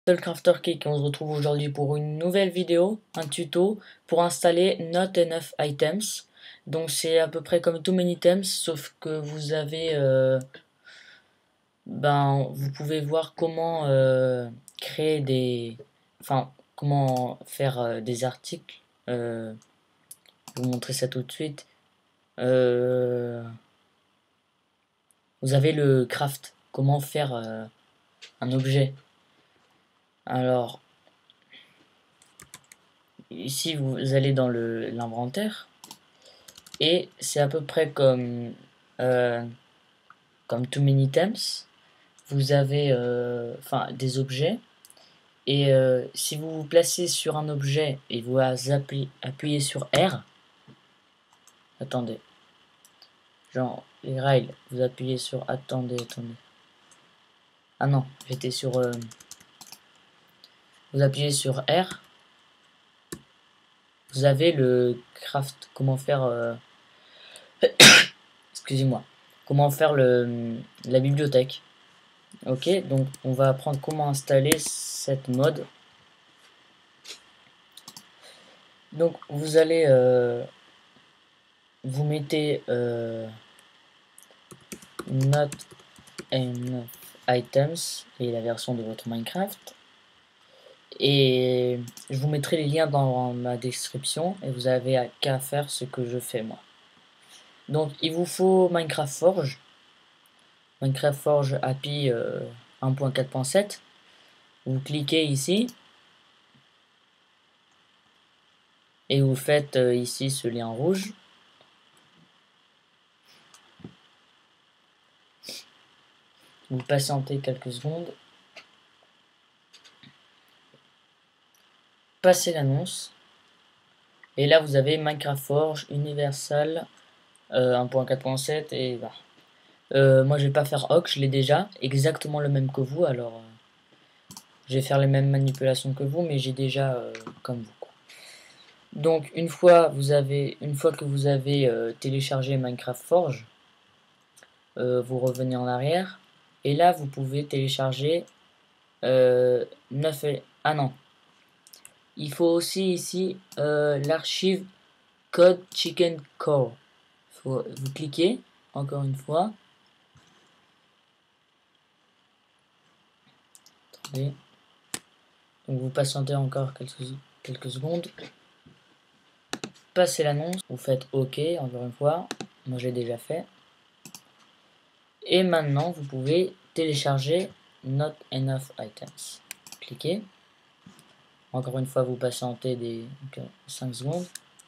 Crafter Cake, on se retrouve aujourd'hui pour une nouvelle vidéo, un tuto pour installer Not Enough Items. Donc c'est à peu près comme Too Many Items, sauf que vous avez, vous pouvez voir comment créer des, comment faire des articles. Je vais vous montrer ça tout de suite. Vous avez le craft, comment faire un objet. Alors, ici vous allez dans l'inventaire et c'est à peu près comme Too Many Items. Vous avez des objets et si vous vous placez sur un objet et vous appuyez sur R, attendez, genre les rails, vous appuyez sur attendez, ah non, j'étais sur vous appuyez sur R, vous avez le craft, comment faire excusez-moi, comment faire la bibliothèque. Ok, donc on va apprendre comment installer cette mode. Donc vous allez vous mettez Not Enough Items et la version de votre Minecraft, et je vous mettrai les liens dans ma description et vous avez qu'à faire ce que je fais moi. Donc il vous faut Minecraft Forge API 1.4.7. vous cliquez ici et vous faites ici ce lien rouge. Vous patientez quelques secondes, passez l'annonce et là vous avez Minecraft Forge Universal 1.4.7 et voilà. Moi je vais pas faire Oak, je l'ai déjà exactement le même que vous, alors je vais faire les mêmes manipulations que vous, mais j'ai déjà comme vous. Donc une fois que vous avez téléchargé Minecraft Forge, vous revenez en arrière et là vous pouvez télécharger 9 ah non, il faut aussi ici l'archive Code Chicken Core. Vous cliquez encore une fois. Attendez. Donc vous patientez encore quelques secondes. Passez l'annonce, vous faites OK encore une fois. Moi j'ai déjà fait. Et maintenant vous pouvez télécharger Not Enough Items. Cliquez. Encore une fois vous patientez des 5 secondes.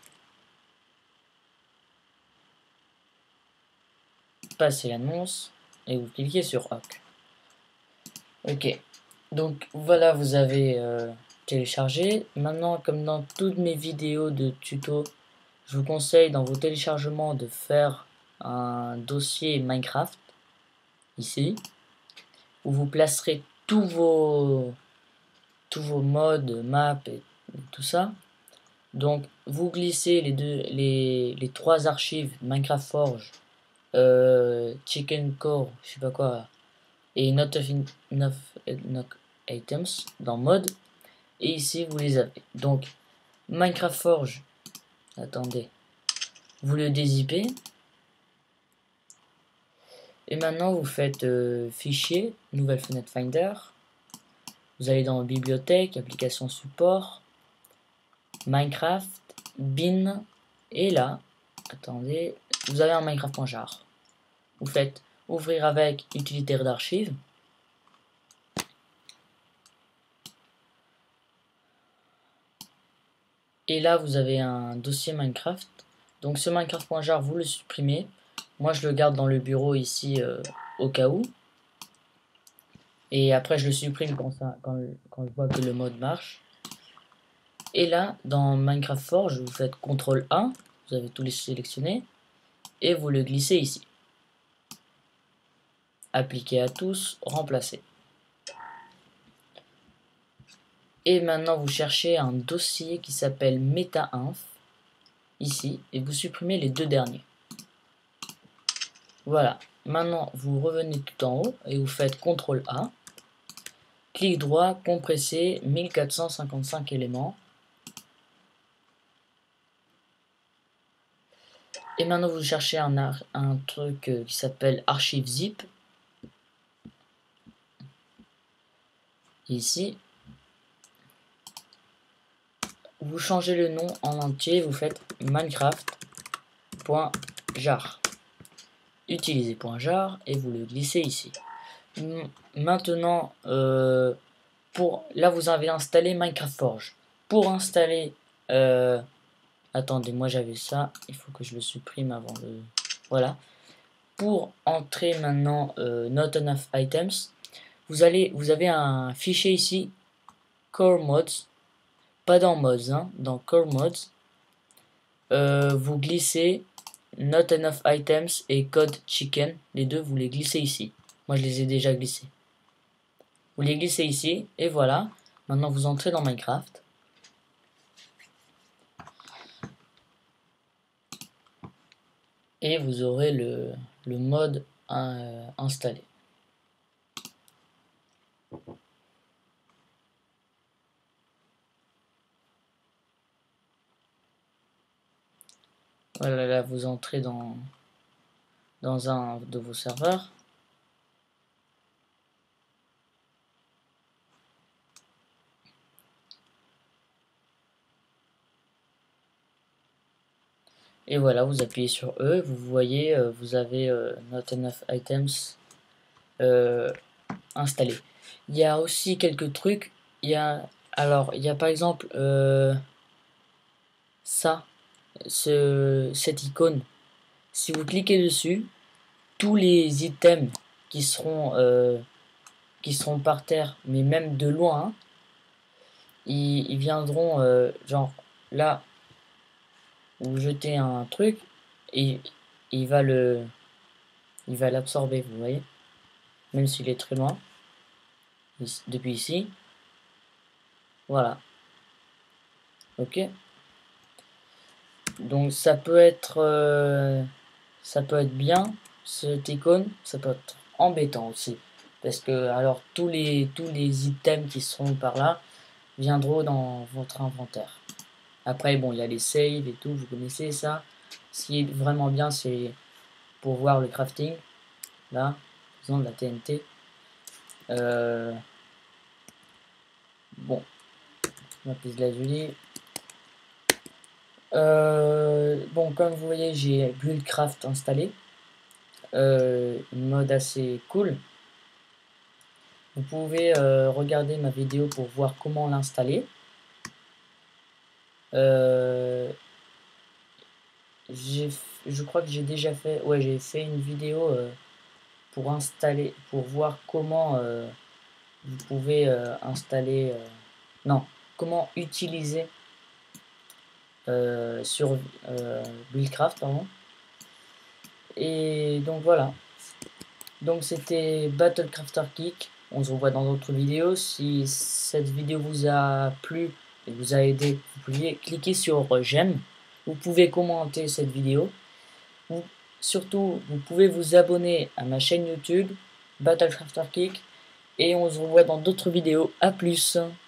Passez l'annonce et vous cliquez sur OK. Ok. Donc voilà, vous avez téléchargé. Maintenant, comme dans toutes mes vidéos de tuto, je vous conseille dans vos téléchargements de faire un dossier Minecraft, ici, où vous placerez tous vos modes, maps et tout ça. Donc vous glissez les trois archives Minecraft Forge, Chicken Core, je sais pas quoi, et Not Enough Items dans mode, et ici vous les avez. Donc Minecraft Forge, attendez, vous le dézippez et maintenant vous faites fichier, nouvelle fenêtre Finder, vous allez dans bibliothèque, application support, Minecraft, bin, et là, attendez, vous avez un Minecraft.jar. Vous faites ouvrir avec utilitaire d'archives. Et là, vous avez un dossier Minecraft. Donc ce Minecraft.jar, vous le supprimez. Moi, je le garde dans le bureau ici au cas où. Et après, je le supprime quand je vois que le mode marche. Et là, dans Minecraft Forge, vous faites CTRL A. Vous avez tous les sélectionnés. Et vous le glissez ici. Appliquer à tous, remplacer. Et maintenant, vous cherchez un dossier qui s'appelle MetaInf, ici, et vous supprimez les deux derniers. Voilà. Maintenant, vous revenez tout en haut et vous faites CTRL A. clic droit, compresser 1455 éléments. Et maintenant vous cherchez un truc qui s'appelle archive zip. Ici. Vous changez le nom en entier, vous faites minecraft.jar. Utilisez .jar et vous le glissez ici. Maintenant, là vous avez installé Minecraft Forge. Pour installer, attendez, moi j'avais ça, il faut que je le supprime avant de... Voilà. Pour entrer maintenant Not Enough Items, vous avez un fichier ici, Core Mods, pas dans Mods, hein, dans Core Mods. Vous glissez Not Enough Items et Code Chicken, les deux vous les glissez ici. Moi je les ai déjà glissés. Vous les glissez ici et voilà. Maintenant vous entrez dans Minecraft. Et vous aurez le mode installé. Voilà, là vous entrez dans un de vos serveurs. Et voilà, vous appuyez sur E, vous voyez, vous avez Not Enough Items installé. Il y a aussi quelques trucs. Il y a par exemple cette icône. Si vous cliquez dessus, tous les items qui seront par terre, mais même de loin, hein, ils viendront genre là. Vous jetez un truc et il va l'absorber, vous voyez, même s'il est très loin depuis ici. Voilà, ok. Donc ça peut être bien cette icône, ça peut être embêtant aussi parce que alors tous les items qui seront par là viendront dans votre inventaire. Après bon, il y a les saves et tout, vous connaissez ça. Ce qui est vraiment bien, c'est pour voir le crafting. Là, faisons de la TNT. Bon, lapis lazuli. Bon, comme vous voyez, j'ai Buildcraft installé. Une mode assez cool. Vous pouvez regarder ma vidéo pour voir comment l'installer. Je crois que j'ai déjà fait, ouais, j'ai fait une vidéo pour voir comment vous pouvez installer, non, comment utiliser sur Buildcraft, pardon. Et donc voilà. Donc c'était Battlecrafter Geek. On se revoit dans d'autres vidéos. Si cette vidéo vous a plu et vous a aidé, vous pouvez cliquer sur j'aime. Vous pouvez commenter cette vidéo. Surtout, vous pouvez vous abonner à ma chaîne YouTube Battlecrafter Geek. Et on se revoit dans d'autres vidéos. A plus.